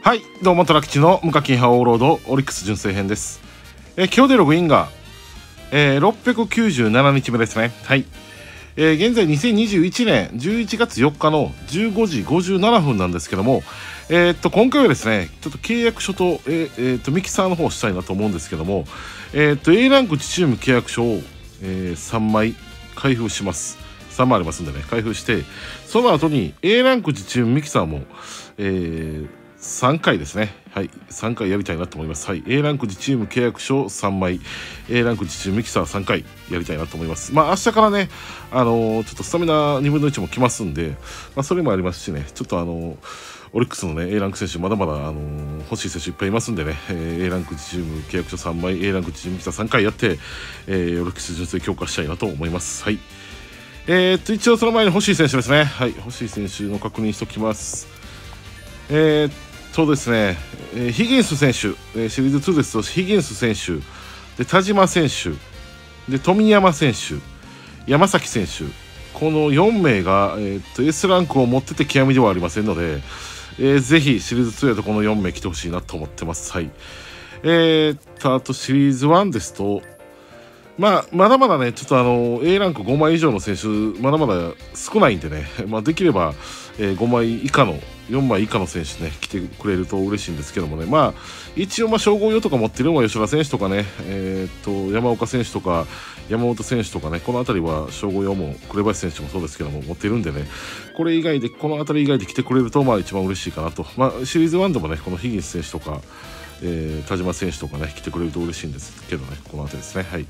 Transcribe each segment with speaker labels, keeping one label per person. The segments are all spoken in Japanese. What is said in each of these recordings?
Speaker 1: はい、どうもトラ吉の無課金派オーロードオリックス純正編です。今日でログインが、697日目ですね。はい、現在2021年11月4日の15時57分なんですけども、今回はですね、ちょっと契約書と、ミキサーの方をしたいなと思うんですけども、A ランクチチーム契約書を、3枚開封します。3枚ありますんでね、開封して、その後に A ランクチチームミキサーも、3回ですね。はい、3回やりたいなと思います。はい、A ランクチーム契約書3枚、A ランクチームミキサー3回やりたいなと思います。まあ明日からね、ちょっとスタミナ2分の1も来ますんで、それもありますしね、ちょっとオリックスのね A ランク選手まだまだ欲しい選手いっぱいいますんでね、A ランクチーム契約書3枚、A ランクチームミキサー3回やって、オリックス純正強化したいなと思います。はい。一応その前に欲しい選手ですね。はい、欲しい選手の確認しておきます。そうですね、ヒギンス選手、シリーズ2ですとヒギンス選手で田島選手で富山選手、山崎選手、この4名が、S ランクを持ってて極みではありませんので、ぜひシリーズ2やとこの4名来てほしいなと思ってます。はい。あとシリーズ1ですと、まだまだね、ちょっとA ランク5枚以上の選手、まだまだ少ないんでね、できれば、5枚以下の、4枚以下の選手ね、来てくれると嬉しいんですけどもね、一応、称号用とか持ってるのは吉田選手とかね、山岡選手とか、山本選手とかね、この辺りは称号用も、紅林選手もそうですけども、持ってるんでね、この辺り以外で来てくれると、一番嬉しいかなと。シリーズ1でもね、このヒギンス選手とか、田島選手とかね来てくれると嬉しいんですけどね、この辺りですね。はい。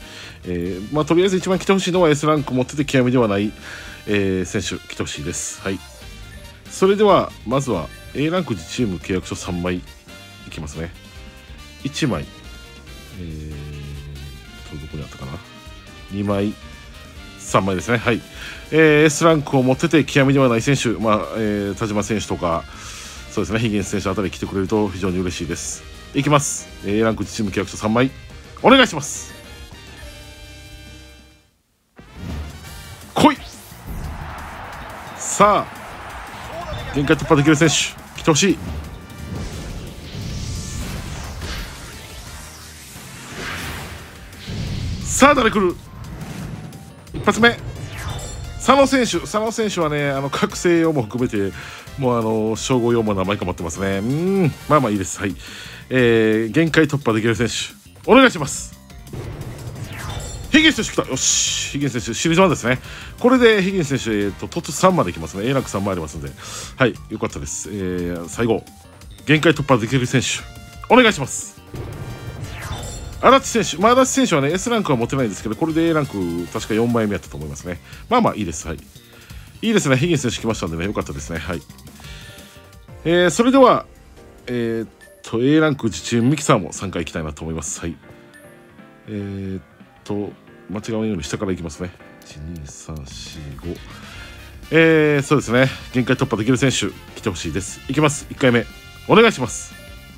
Speaker 1: とりあえず一番来てほしいのは S ランク持ってて極みではない、選手来てほしいです。はい。それではまずは A ランクチーム契約書3枚いきますね。1枚どこにあったかな、2枚3枚ですね。はい。S ランクを持ってて極みではない選手、田島選手とかそうですね、ヒギンス選手あたり来てくれると非常に嬉しいです。いきます。A ランクチーム契約書3枚お願いします。来い。さあ限界突破できる選手来てほしい。さあ誰来る。一発目佐野選手はね、覚醒用も含めてもう称号用も名前かまってますね。いいです。はい。限界突破できる選手お願いします。ヒギンス選手来た。よし、ヒギンス選手シリーズ1ですね。これでヒギンス選手、突3までいきますね。A ランク3枚ありますんで、はい、よかったです。最後限界突破できる選手お願いします。足立選手、足立選手はね S ランクは持ってないんですけど、これで A ランク確か4枚目やったと思いますね。いいです。はい、いいですね。ヒギンス選手来ましたんでね、よかったですね。はい。それではA ランクチームミキサーも3回行きたいなと思います。はい。間違わないように下からいきますね。12345、そうですね、限界突破できる選手来てほしいです。いきます。1回目お願いします。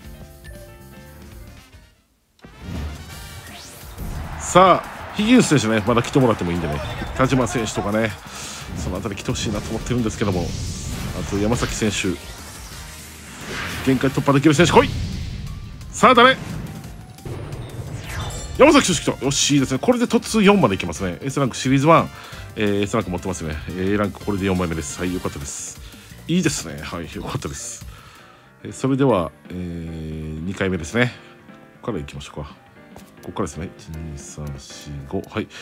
Speaker 1: さあヒギンス選手ね、まだ来てもらってもいいんでね、田島選手とかね、その辺り来てほしいなと思ってるんですけども、あと山崎選手、限界突破できる選手来い。さあ誰。山崎選手来た。よし、いいですね。これで突4までいきますね。 S ランクシリーズ1、S ランク持ってますね。A ランクこれで4枚目です。はい、よかったです。いいですね。はい、よかったです。それでは、2回目ですね。ここからいきましょうか。ここからですね。12345、はい。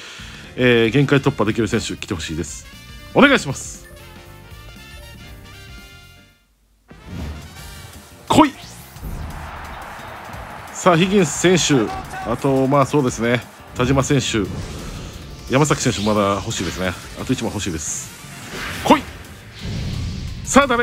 Speaker 1: 限界突破できる選手来てほしいです。お願いします。来い。さあヒギンス選手、あとそうですね、田島選手、山崎選手まだ欲しいですね。あと1枚欲しいです。来い。さあ誰。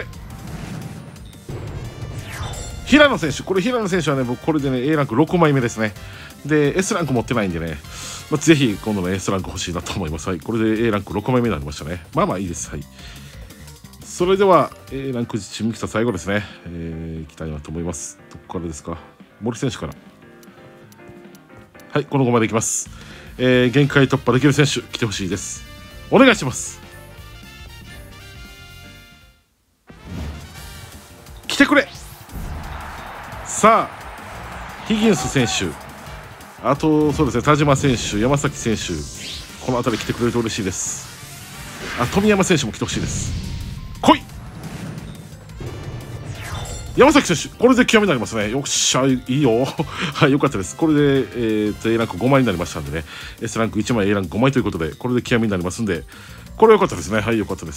Speaker 1: 平野選手、これ平野選手はね、僕これでね A ランク6枚目ですね。で S ランク持ってないんでね、ぜひ今度の S ランク欲しいなと思います。はい、これで A ランク6枚目になりましたね。いいです。はい。それでは A ランクチーム来た最後ですね、いきたいなと思います。どこからですか。森選手から。はい、この5までいきます。限界突破できる選手来てほしいです。お願いします。来てくれ。 さあヒギンス選手、あとそうですね、田島選手、山崎選手、この辺り来てくれると嬉しいです。富山選手も来てほしいです。来い山崎選手、これで極みになりますね。よっしゃ、いいよはい、よかったです。これで、A ランク5枚になりましたんでね、 S ランク1枚 A ランク5枚ということで、これで極みになりますんで、これよかったですね。はい、よかったです。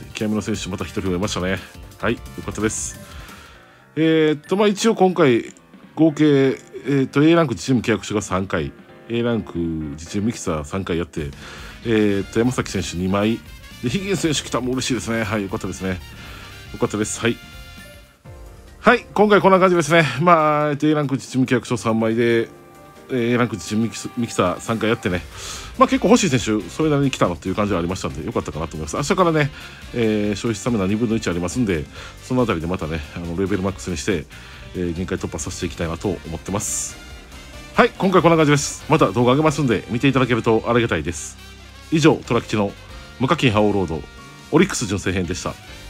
Speaker 1: 極みの選手また1人増えましたね。はい、よかったです。一応今回合計、A ランクチーム契約書が3回、 A ランク実チームミキサー3回やって、山崎選手2枚で、ヒギンス選手来たらもう嬉しいですね。はい、よかったですね。よかったです。はいはい、今回こんな感じですね。A ランクチーム契約書3枚で、A ランクチームミキサー3回やってね、結構欲しい選手それなりに来たのっていう感じはありましたんで、よかったかなと思います。明日からね、消費スタミナ2分の1ありますんで、そのあたりでまたね、レベルマックスにして、限界突破させていきたいなと思ってます。はい、今回こんな感じです。また動画上げますんで見ていただけるとありがたいです。以上、トラ吉の無課金覇王ロードオリックス純正編でした。